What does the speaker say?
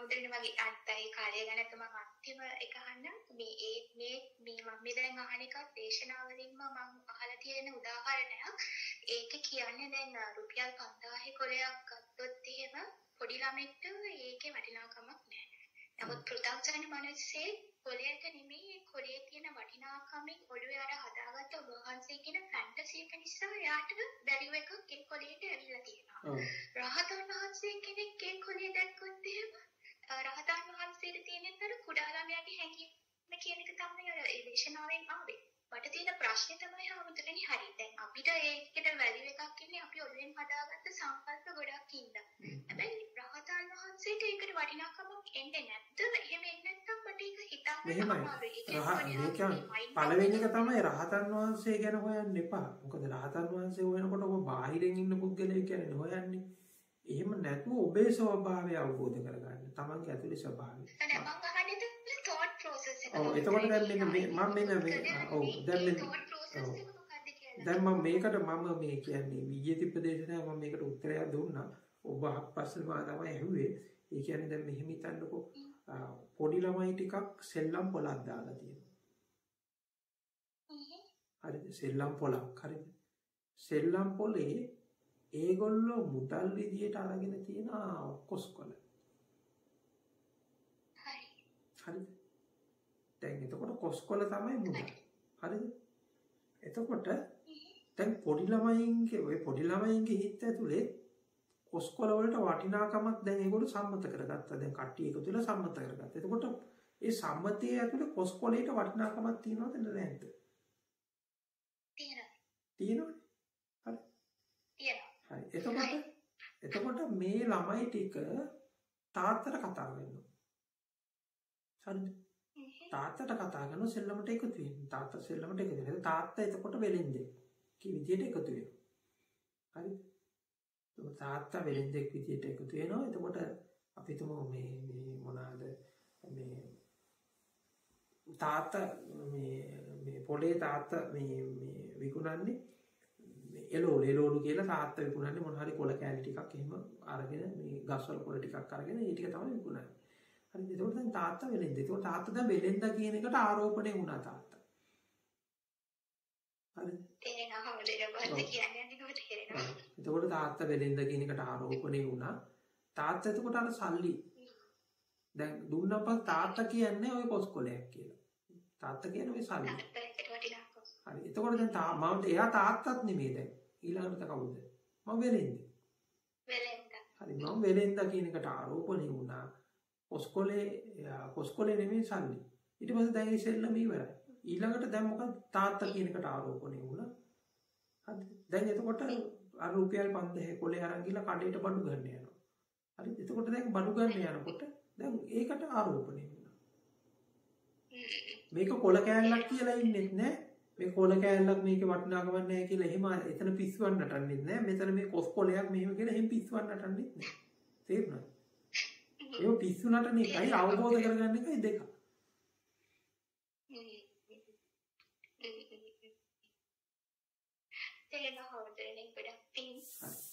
හාමුදුරනේ මගේ අත්තයි කාලය ගැන මම අන්තිම එක අහන්න මේ මම දැන් අහන එකක් දේශනාවලින්ම මම අහලා තියෙන උදාහරණයක්. ඒකේ කියන්නේ දැන් රුපියල් 5000 කොලයක් ගත්තොත් එහෙම පොඩි ළමෙක්ට ඒකේ වටිනාකමක් නැහැ. නමුත් පෘථග්ජන මිනිස්සේ කොලයට නෙමෙයි කොලේ තියෙන වටිනාකමෙන් ඔළුවේ අර හදාගත්ත ඔබ වහන්සේ කියන ෆැන්ටසි එක නිසා එයාට බැරිව එකක් ඒ කොලේට ඇවිල්ලා තියෙනවා. රහතන් වහන්සේ කෙනෙක් ඒ කොලේ දැක්කොත් එහෙම රහතන් වහන්සේට තියෙන අර කුඩා ළමයාගේ හැඟීම කියන එක තමයි අර ඒ දේශනාවෙන් ආවේ. මට තියෙන ප්‍රශ්නේ තමයි හාමුදුරනේ හරි. දැන් අපිට ඒකට වැලියු එකක් ඉන්නේ අපි ඔළුවෙන් හදාගත්ත සංකල්ප ගොඩක් ඉඳලා. හැබැයි රහතන් වහන්සේට ඒකට වටිනාකමක් එන්නේ නැද්ද? එහෙම එන්නේ නැත්නම් මට ඒක හිතන්න අමාරුයි. පළවෙනි එක තමයි රහතන් වහන්සේ ගැන හොයන්න එපා. මොකද රහතන් වහන්සේ හොයනකොට ඔබ බාහිරින් ඉන්න පුද්ගලයෙක් කියන්නේ හොයන්නේ. එහෙම නැතුව ඔබේ ස්වභාවය අවබෝධ කරගන්න. තමන්ගේ ඇතුලේ ස්වභාවය. දැන් මම අහන්නේ thought process එක. ඔව් එතකොට දැන් දැන් මම මේකට මේ කියන්නේ විජේති ප්‍රදේශනය මම මේකට උත්තරයක් දුන්නා. ඔබ අහපස්සම තමයි ඇහුවේ. ඒ කියන්නේ දැන් මෙහෙම හිතන්නකෝ. පොඩි ළමයි ටිකක් සෙල්ලම් පොලක් දාලා තියෙනවා. හරිද? සෙල්ලම් පොලක්. හරිද? සෙල්ලම් පොලේ ඒගොල්ලෝ මුදල් විදියට අරගෙන තියෙන කොස්කොල. හරිද? දැන් එතකොට කොස්කොල තමයි මුදල්. හරිද? එතකොට දැන් පොඩි ළමයින්ගේ හිත ඇතුලේ කොස්කොල වලට වටිනාකමක් දැන් ඒගොල්ලෝ සම්මත කරගත්තා. දැන් කට්ටිය එකතු වෙලා සම්මත කරගත්තා. එතකොට ඒ සම්මතයේ ඇතුලේ කොස්කොලේට වටිනාකමක් තියනවද නැද්ද? තියෙනවා. හරි. තියෙනවා. හරි. එතකොට මේ ළමයි ටික තාත්තට කතා කරනවා. හරිද? තාත්තට කතා කරන සෙල්ලමට එකතු වෙනවා. තාත්තා සෙල්ලමට එකතු වෙනවා. තාත්තා එතකොට වෙලෙන්දේ කි විදියට එකතු වෙනවා. හරිද? තාත්තා වෙලෙන්දෙක් විදියට එකතු වෙනවා. එතකොට අපි තුමු මේ මොනවාද මේ තාත්තා මේ පොලේ තාත්තා මේ විකුණන්නේ එළවලු කියලා තාත්තා විකුණන්නේ මොන හරි කොළ කෑලි ටිකක් එහෙම අරගෙන මේ ගස්වල කොළ ටිකක් අරගෙන ඒ ටික තමයි විකුණන්නේ. හරිද? ඒකෝට දැන් තාත්තා වෙලෙන්ද. ඒකෝට තාත්තා දැන් වෙලෙන්ද කියන එකට ආරෝපණය වුණා තාත්තා. හරිද? තේරෙනවා හොඳට කියන්නේ නේද තේරෙනවා. ඒකෝට තාත්තා වෙලෙන්ද කියන එකට ආරෝපණය වුණා. තාත්තා එතකොට අර සල්ලි දැන් දුන්නපස් තාත්තා කියන්නේ ওই කොස්කොලයක් කියලා. තාත්තා කියන්නේ ওই සල්ලි. හරි. එතකොට දැන් මම එයා තාත්තත් නෙමෙයි දැන්. ඊළඟට කවුද? මම වෙලෙන්ද. හරි. මම වෙලෙන්ද කියන එකට ආරෝපණය වුණා. කොස්කොලේ නෙමෙයි සල්ලි. ඊට පස්සේ දැන් ඉස්සෙල්ලම ඉවරයි. ඊළඟට දැන් මොකද තාත්තා කියන එකට ආරෝපණය වුණා. හරි. දැන් එතකොට අර රුපියල් 5000 කොලේ අරන් ගිහලා කඩේට බඩු ගන්න යනවා. හරි. එතකොට දැන් බඩු ගන්න යනකොට දැන් ඒකට ආරෝපණය වුණා. මේක කොල කෑල්ලක් කියලා ඉන්නෙත් නෑ. මේ කොල කෑල්ලක් මේකේ වටිනාකමක් නැහැ කියලා එහෙම එතන පිස්සුවක් නටන්නෙත් නෑ. මෙතන මේ කොස් කොලයක් මෙහෙම කියලා එහෙම පිස්සුවක් නටන්නෙත් නෑ. තේරුණාද? ඒක පිස්සු නටන එකයි අවබෝධ කරගන්න එකයි දෙක. තේරෙනවා හොඳට නේ ගොඩක් පිං.